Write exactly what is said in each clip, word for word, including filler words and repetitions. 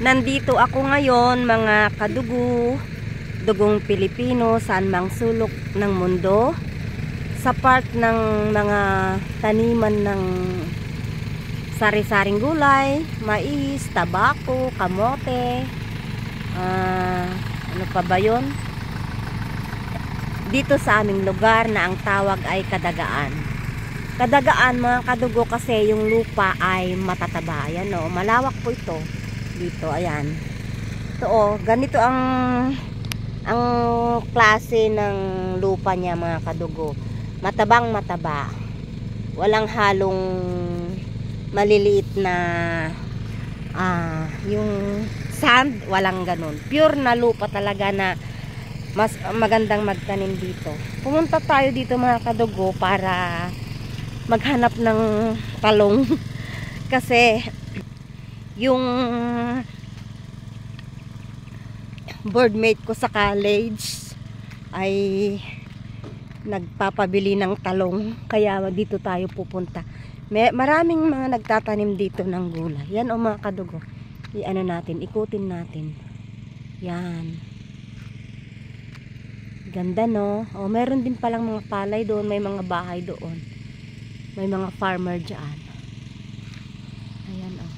Nandito ako ngayon mga kadugo, dugong Pilipino, saan mang sulok ng mundo, sa part ng mga taniman ng sari-saring gulay, mais, tabako, kamote, uh, ano pa ba yun? Dito sa aming lugar na ang tawag ay Kadagaan. Kadagaan mga kadugo kasi yung lupa ay matataba. Ayan o, malawak po ito. Dito, ayan. Ito o, ganito ang ang klase ng lupa niya mga kadugo. Matabang mataba. Walang halong maliliit na ah, yung sand, walang ganun. Pure na lupa talaga na mas magandang magtanim dito. Pumunta tayo dito mga kadugo para maghanap ng talong. Kasi yung boardmate ko sa college ay nagpapabili ng talong, kaya dito tayo pupunta. May maraming mga nagtatanim dito ng gulay. Yan o mga kadugo, i-ano natin, ikutin natin. Yan, ganda no. O meron din palang mga palay doon, may mga bahay doon, may mga farmer dyan. Ayan o.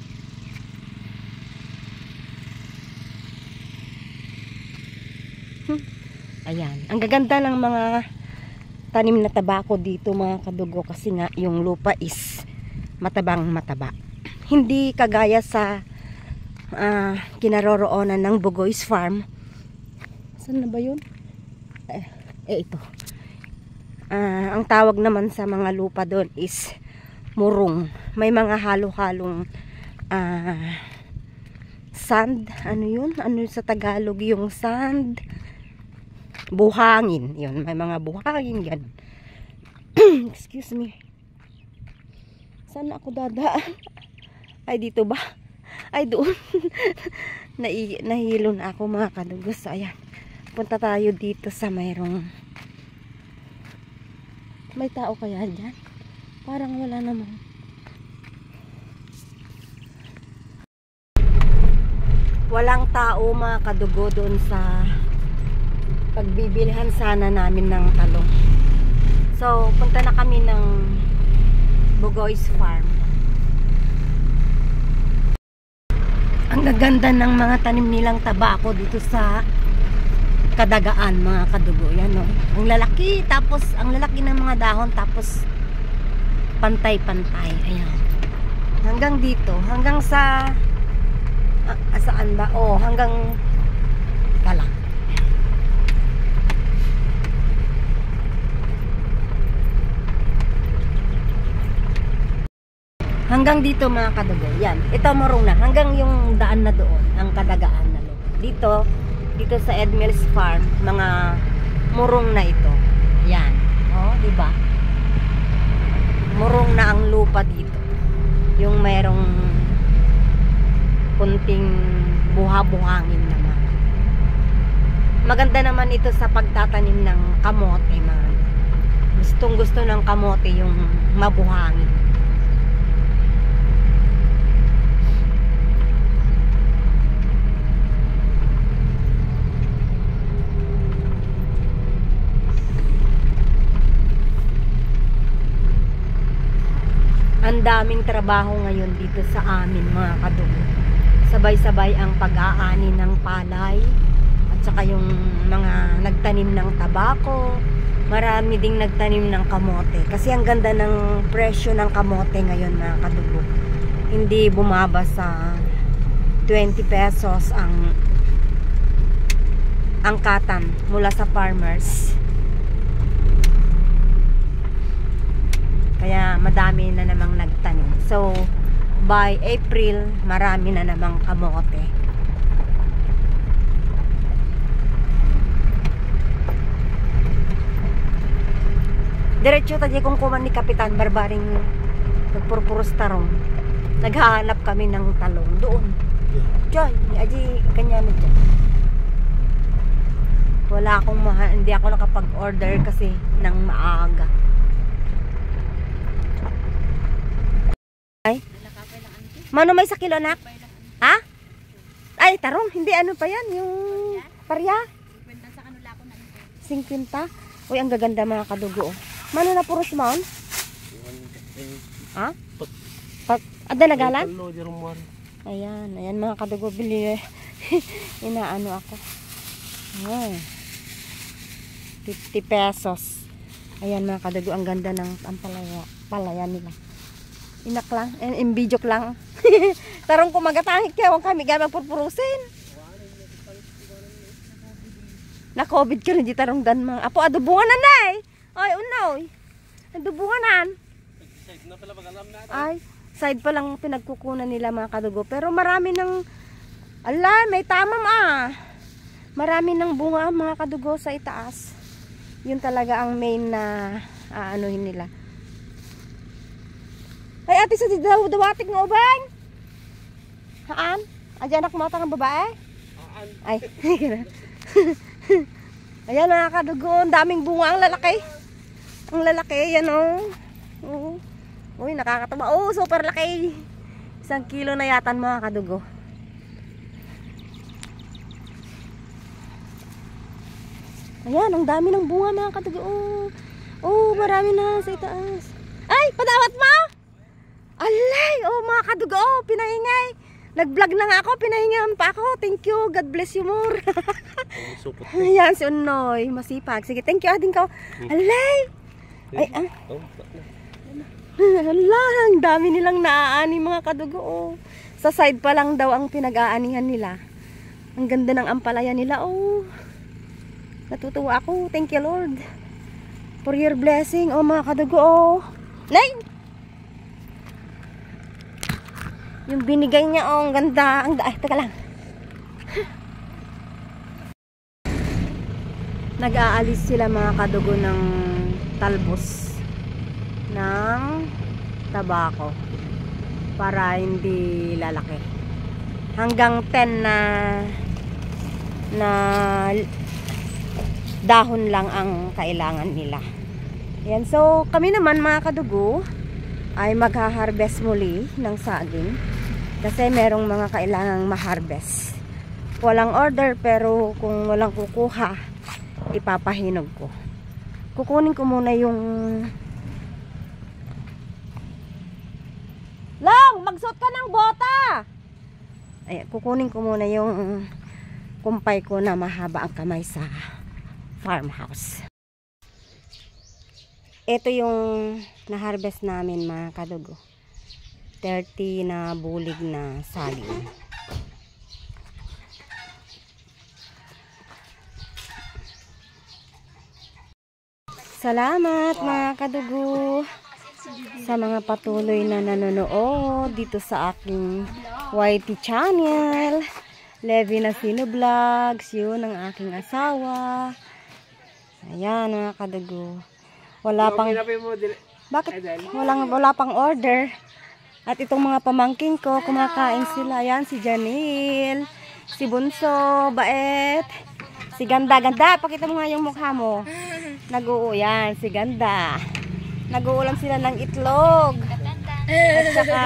Ayan, ang gaganda ng mga tanim na tabako dito mga kadugo, kasi nga yung lupa is matabang mataba. Hindi kagaya sa uh, kinaroroonan ng Bugoy's Farm. Saan na ba yun? Eh, eh ito. Uh, ang tawag naman sa mga lupa doon is murong. May mga halo-halong uh, sand. Ano yun? Ano sa Tagalog yung sand? Buhangin. Yun, may mga buhangin yan. Excuse me. Saan ako dadaan? Ay, dito ba? Ay, doon. Nahi nahilo na ako mga kadugos. Ayan. Punta tayo dito sa mayroong may tao kaya dyan? Parang wala naman. Walang tao mga kadugo doon sa pagbibilihan sana namin ng talong. So, punta na kami ng Bugoy's Farm. Ang gaganda ng mga tanim nilang tabako dito sa Kadagaan mga kadugo. Yan o. Ang lalaki, tapos ang lalaki ng mga dahon, tapos pantay-pantay. Ayan. Hanggang dito, hanggang sa ah, saan ba? Oh, hanggang kalak. Hanggang dito mga kadugo. Yan. Ito marong na. Hanggang yung daan na doon. Ang Kadagaan na lupa. Dito, dito sa Edmil's Farm, mga murong na ito. Yan. O, diba? Murong na ang lupa dito. Yung mayroong kunting buha-buhangin naman. Maganda naman ito sa pagtatanim ng kamote. Mga gustong gusto ng kamote yung mabuhangin. Ang daming trabaho ngayon dito sa amin mga kadugo. Sabay-sabay ang pag-aani ng palay at saka yung mga nagtanim ng tabako. Marami ding nagtanim ng kamote. Kasi ang ganda ng presyo ng kamote ngayon mga kadugo. Hindi bumaba sa twenty pesos ang ang katan mula sa farmers. Kaya madami na namang nagtanim. So, by April, marami na namang kamote. Diretso tayo kung kuman ni Kapitan Barbaring nagpurpuros tarong. Naghahanap kami ng talong doon. Diyan, aji kanya na dyan. Wala akong maha, hindi ako nakapag-order kasi ng maaga. Ay. Mano may sa kilo nak? Ha? Ay, tarong. Hindi, ano pa yan? Yung parya? singkwenta. Uy, ang gaganda mga kadugo. Oh. Mano na puros maon? Ha? Pag, ada nagalan? Ayan, ayan mga kadugo. Bili. Inaano ako. Oh. fifty pesos. Ayan mga kadugo. Ang ganda ng ang palaya, palaya nila. Inak lang. Imbijok lang. Tarong kumagatangit kaya huwag kami gamang purpurusin. Na-COVID ka rin di tarong dan mga. Apo, adubungan na na eh. Ay, unaw. Adubunganan. Side na pala pag-alam natin. Ay, side pa lang pinagkukunan nila mga kadugo. Pero marami ng, ala, may tamam ah. Marami ng bunga mga kadugo sa itaas. Yun talaga ang main na aanuhin nila. Ay, ate sa dawatik ng ubeng. Haan? Adyan anak mo ang babae? Haan. Ay, gano'n. Ayan mga kadugo, ang daming bunga ang lalaki. Ang lalaki, yan o. Oh. Uy, nakakatawa. Oh, super laki. Isang kilo na yata mga kadugo. Ayan, ang dami ng bunga mga kadugo. Oh, oh marami na sa itaas. Ay, padawat mo! Alay, oh mga kadugo, oh, pinahingay. Nag-vlog na nga ako, pinahingahan pa ako. Thank you, God bless you more. Ayan, si Unoy, masipag. Sige, thank you, ading ka. Alay! Ay, ah. Ala, ang dami nilang naaani mga kadugo. Oh. Sa side pa lang daw ang pinag-aanihan nila. Ang ganda ng ampalaya nila. Oh. Natutuwa ako. Thank you, Lord. For your blessing. Oh, mga kadugo. Oh. Nay! Yung binigay niya, oh, ang ganda. Ang ay, teka lang. Nag-aalis sila mga kadugo ng talbos ng tabako para hindi lalaki. Hanggang ten na na dahon lang ang kailangan nila. Yan. So, kami naman mga kadugo ay magha-harvest muli ng saging kasi merong mga kailangang ma-harvest. Walang order pero kung walang kukuha, ipapahinog ko. Kukunin ko muna yung Long, magsuot ka ng bota! Ay, kukunin ko muna yung kumpay ko na mahaba ang kamay sa farmhouse. Ito yung na-harvest namin mga kadugo. thirty na bulig na saging. Salamat mga kadugo sa mga patuloy na nanonood dito sa aking Y T channel. Levi Nasino Vlogs, yun ang aking asawa. Ayan mga kadugo. Wala pang Bakit? Walang wala pang order. At itong mga pamangking ko, kumakain sila. Ayan si Janil, si Bunso, Baet, si Ganda. Ganda, pakita mo nga yung mukha mo. Nag-oo yan, si Ganda. Nag-uulam sila ng itlog. At saka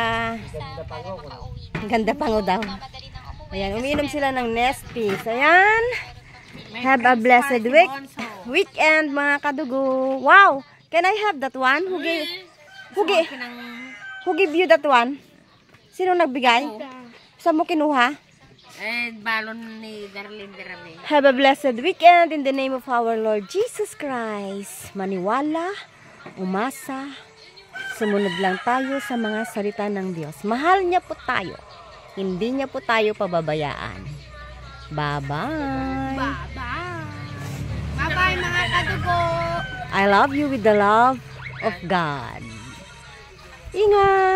Ganda pango daw. Ayan, umiinom sila ng Nestis. Ayan. Have a blessed week. Weekend mga kadugo. Wow! Can I have that one? Who gave, who gave, who gave you that one? Sino nagbigay? Saan mo kinuha? Eh, balon ni Darlene Derame. Have a blessed weekend in the name of our Lord Jesus Christ. Maniwala, umasa, sumunod lang tayo sa mga salita ng Diyos. Mahal niya po tayo. Hindi niya po tayo pababayaan. Bye-bye. Bye-bye. Bye-bye mga kadugo. I love you with the love of God. Ingat!